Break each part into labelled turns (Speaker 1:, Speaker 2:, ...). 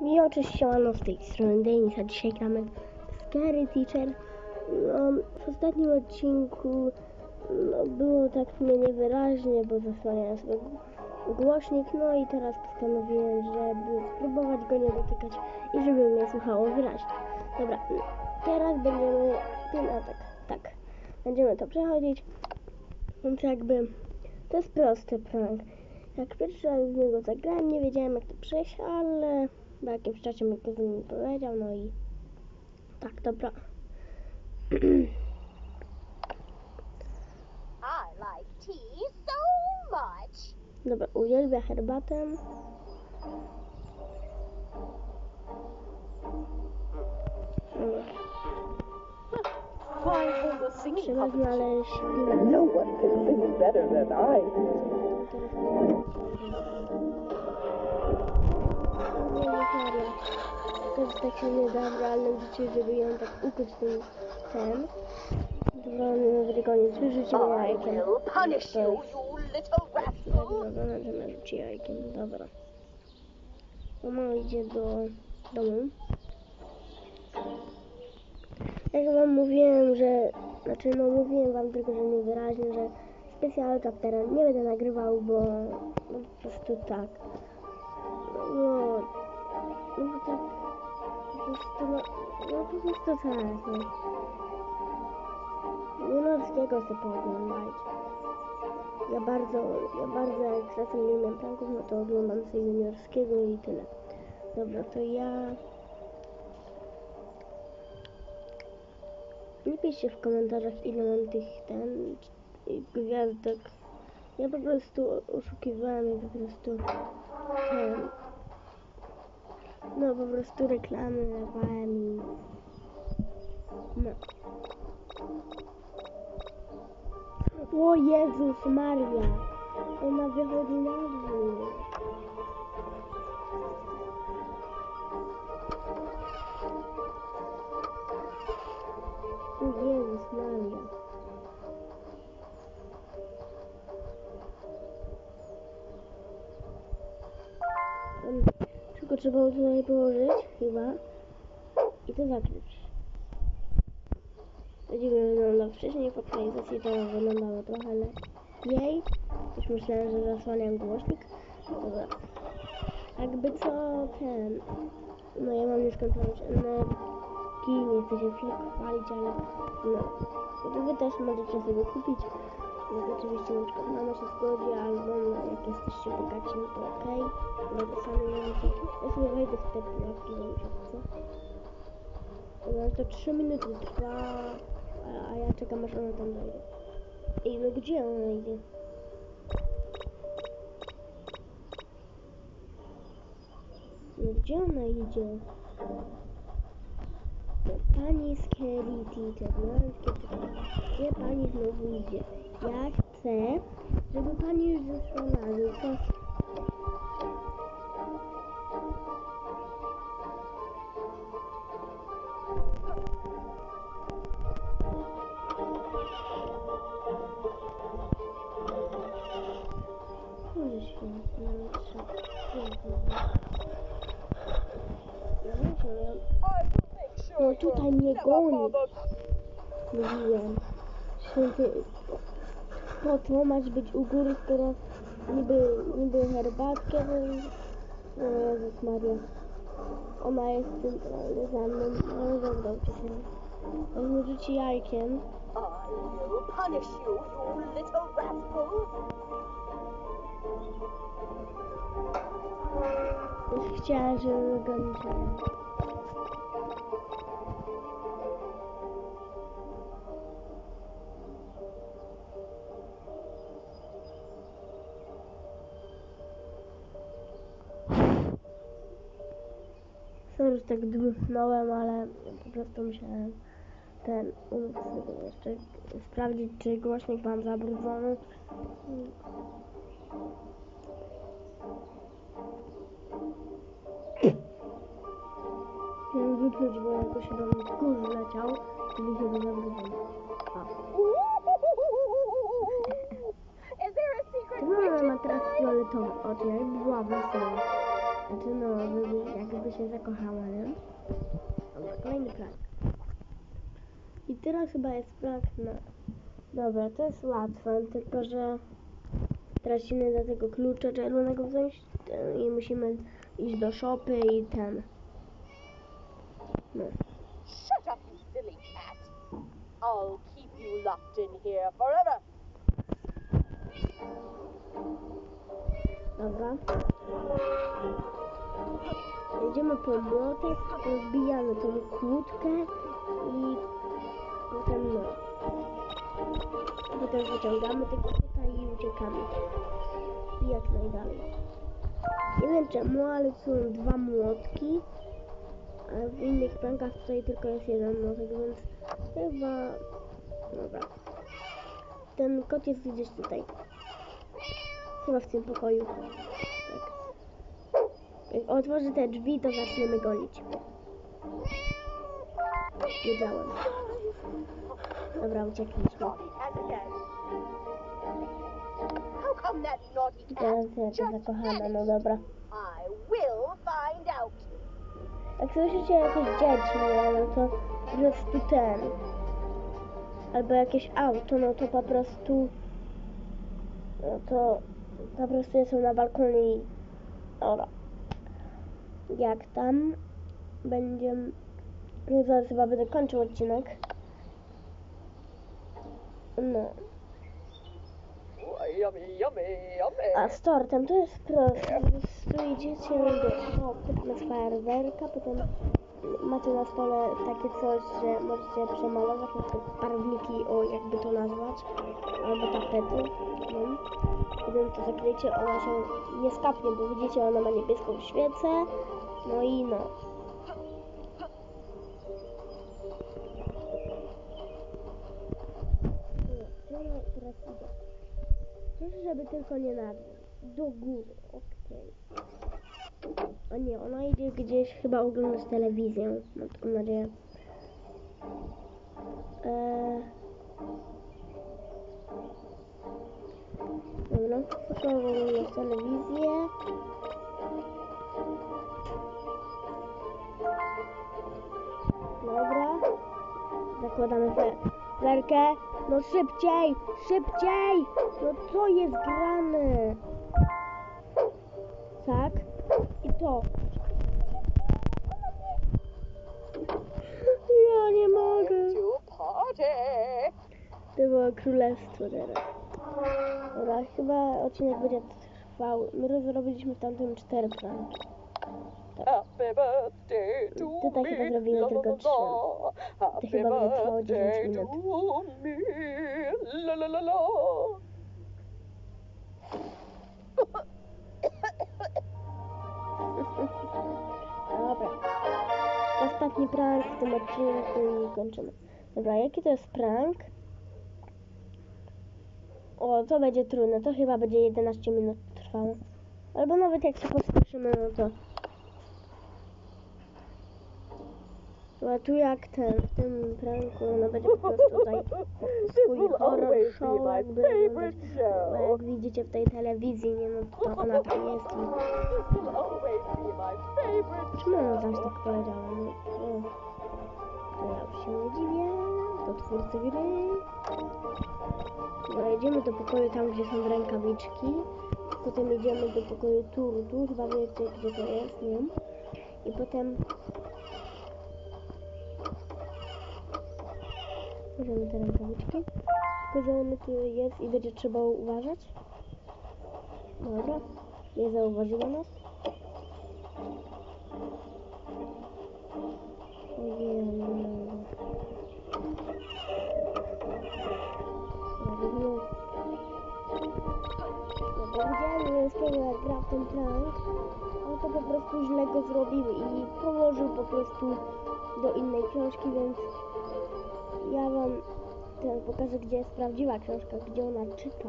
Speaker 1: I oczywiście siemano, z tej strony Denis, a dzisiaj gramy Scary Teacher. W ostatnim odcinku było tak w sumie niewyraźnie, bo zasłaniałem sobie głośnik, no i teraz postanowiłem, żeby spróbować go nie dotykać i żeby mnie słuchało wyraźnie. Dobra, teraz będziemy będziemy to przechodzić, więc jakby to jest prosty prank. Jak pierwszy raz z niego zagrałem, nie wiedziałem jak to przejść, ale po jakimś czasie mi ktoś mi powiedział, no i tak, dobra.
Speaker 2: I like tea so much.
Speaker 1: Dobra, uwielbia herbatę. Trzeba znaleźć...
Speaker 3: No one can sing better than I do.
Speaker 1: To jest tak się nie da w realnym życiu, żeby ją tak ukuć ten. Dobra, koniec, wyrzucimy jajkiem.
Speaker 2: Punish you, you little rascal.
Speaker 1: Dobra, będziemy rzucić jajkiem, dobra. Mama idzie do domu. Jak wam mówiłem, mówiłem wam tylko, że niewyraźnie, że specjalny chaptera nie będę nagrywał, bo po prostu tak. Po prostu tak. Juniorskiego sobie pooglądajcie. Ja bardzo jak czasem nie umiem pranków, no to oglądam sobie juniorskiego i tyle. Dobra, to ja... Nie piszcie w komentarzach, ile mam tych gwiazdek. Ja po prostu oszukiwałem i po prostu po prostu reklamy dawałem i O Jezus Maria, ona wychodzi na dwór. O Jezus Maria. Tylko trzeba tutaj położyć chyba i to zakryć. To dziwnie wygląda. Wcześniej w aktualizacji to wyglądało trochę lepiej. Już myślałem, że zasłaniam głośnik. Dobra. Jakby co no ja mam nieskończoność energii, nie chcę się chwalić, ale to wy też możecie sobie kupić. Jak oczywiście na przykład mama się zgodzi, albo jak jesteście bogaci, no to okej. No to sami możecie. Ja sobie wejdę w te pułapki, bo mi się chce. Dobra, to 3 minuty trwa, a ja czekam aż ona tam dojdzie. Ej, no gdzie ona idzie? No gdzie ona idzie? Pani Scary Teacher, gdzie pani znowu idzie? Ja chcę, żeby pani już zeszła na dół. Może świetnie, no tutaj mnie goni. Mówiłem. Święty, po co masz być u góry, skoro niby herbatkę, no Jezus Maria. Ona jest centralnie za mną, ale dobra, uciekam. On mnie rzuci jajkiem.
Speaker 2: I will punish you, you little rascal.
Speaker 1: Już chciała, żeby go nie chciała. Sorry, że tak dmuchnąłem, ale po prostu musiałem jeszcze sprawdzić, czy głośnik mam zabrudzony. Chciałem wypluć, bo jakoś do mnie kurz leciał, czyli chyba zabrudzony. To mama ma teraz fioletowe oczy, jakby była wesoła. Znaczy no, jakby się zakochała, nie? Dobra, kolejny prank. I teraz chyba jest prank na... Dobra, to jest łatwe, tylko że teraz musimy do tego klucza czerwonego wziąć i musimy iść do szopy i ten... No.
Speaker 2: Shut up, you silly cat. I'll keep you locked in here forever.
Speaker 1: Dobra. Jedziemy po młotek, rozbijamy tą kłódkę i potem no. Potem wyciągamy tego kota i uciekamy. I jak najdalej. Nie wiem czemu, ale są dwa młotki. A w innych prankach tutaj tylko jest jeden młotek, więc chyba... Dobra. Ten kot jest gdzieś tutaj. Chyba w tym pokoju. Tak. Jak otworzy te drzwi, to zaczniemy gonić. Wiedziałem. Dobra, uciekliśmy.
Speaker 2: Naughty cat again. How come that naughty
Speaker 1: Teraz
Speaker 2: cat
Speaker 1: jaka
Speaker 2: just
Speaker 1: zakochana, no
Speaker 2: vanished?
Speaker 1: dobra.
Speaker 2: I will find out.
Speaker 1: Jak słyszycie jakieś dzieci, no to po prostu ten. Albo jakieś auto, no to po prostu... No to po prostu są na balkonie i... Dobra. Jak tam będziemy... No zaraz chyba będę kończył odcinek. No.
Speaker 2: Yummy, yummy, yummy.
Speaker 1: A z tortem to jest proste. Po prostu idziecie do szopy, tam jest fajerwerka, potem macie na stole takie coś, że możecie przemalować, na przykład barwniki, o jakby to nazwać, albo tapety. No. Potem to zakryjecie, ona się nie skapnie, bo widzicie, ona ma niebieską świecę. No i no. Gdzie ona teraz idzie? Proszę, żeby tylko nie na dół. Do góry, okej. A nie, ona idzie gdzieś chyba oglądać telewizję. Mam taką nadzieję. Dobra, poszła oglądać telewizję. Dobra. Zakładamy werkę. No szybciej! Szybciej! No co jest grane? Tak. I to. Ja nie mogę.
Speaker 2: To party.
Speaker 1: To było królestwo teraz. Dobra, chyba odcinek będzie trwał. My zrobiliśmy w tamtym 4 pranki.
Speaker 2: Happy birthday to
Speaker 1: Tutaj
Speaker 2: me.
Speaker 1: chyba zrobimy
Speaker 2: La,
Speaker 1: tylko
Speaker 2: la,
Speaker 1: 3.
Speaker 2: la. Happy
Speaker 1: chyba będzie trwało 10
Speaker 2: birthday
Speaker 1: minut.
Speaker 2: to me. La, la, la, la.
Speaker 1: Dobra. Ostatni prank w tym odcinku i kończymy. Dobra, jaki to jest prank? O, to będzie trudne. To chyba będzie 11 minut trwało. Albo nawet jak się pospieszymy, no to... Chyba tu jak ten, w tym pranku, no będzie po prostu tutaj swój horror show, jakby oglądać. Bo jak widzicie w tej telewizji, nie, no to ona tam jest i... Czemu ona zaś tak powiedziała? No, o. To ja już się nie dziwię, to twórcy gry. No, jedziemy do pokoju tam, gdzie są rękawiczki. Potem jedziemy do pokoju turtu, chyba wiecie, gdzie to jest, nie? I potem... Bierzemy te rękawiczki. Tylko, że on tu jest i będzie trzeba uważać. Dobra. Nie zauważyła nas. Ojej, nie mogę. Widziałem Leskiego, jak gra w ten prank, ale to po prostu źle go zrobił i położył po prostu do innej książki, więc ja wam pokażę, gdzie jest prawdziwa książka, gdzie ona czyta.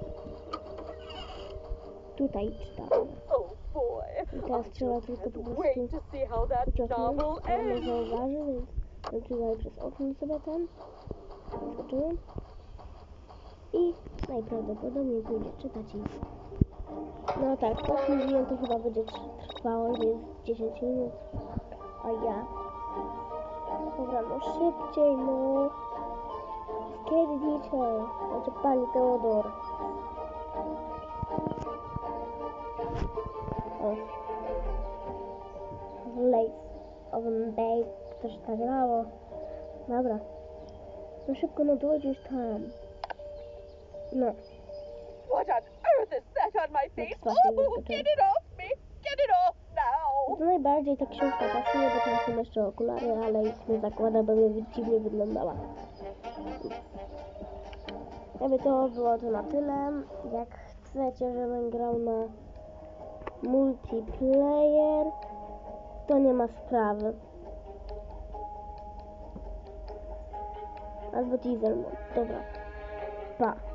Speaker 1: Tutaj czyta. I teraz trzeba tylko po prostu ucieknąć, ale nie zauważy, więc tutaj przez okno sobie ten skoczyłem i najprawdopodobniej pójdzie czytać i No tak, tak mówiłem, to chyba będzie trwało jest 10 minut. A ja... Dobra, no szybciej, no. Skierdzicie. Znaczy pani Teodor. O. Lace of Bay. Coś tak grało. Dobra. No szybko, no dojdziesz tam. No.
Speaker 2: What on earth is that on my face? Oh, get it off me! Get it off now!
Speaker 1: To najbardziej ta książka pasuje, bo tam są jeszcze okulary, ale ich nie zakłada, bo mnie dziwnie wyglądała. Jakby to było to na tyle. Jak chcecie, żebym grał na multiplayer, to nie ma sprawy. Albo teaser mode. Dobra. Pa.